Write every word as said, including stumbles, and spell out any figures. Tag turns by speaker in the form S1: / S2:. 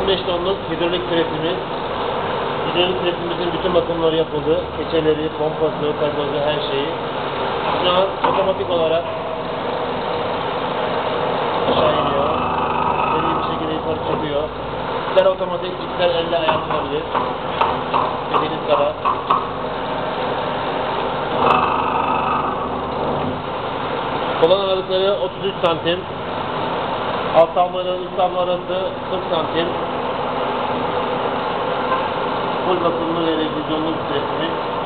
S1: beş tonluk hidrolik presimiz. Hidrolik presimizin bütün bakımları yapıldı. Keçeleri, pompası, pedozu, her şeyi. Şu an otomatik olarak aşağı iniyor. Seri bir şekilde yukarı çıkıyor. İster otomatik, ister elle ayarlanabilir. Dediğiniz kadar. Kolon aralıkları otuz üç santim. Alt tabloları, üst tablo arası kırk santim. Full bakımlı ve revizyonlu bir presimiz.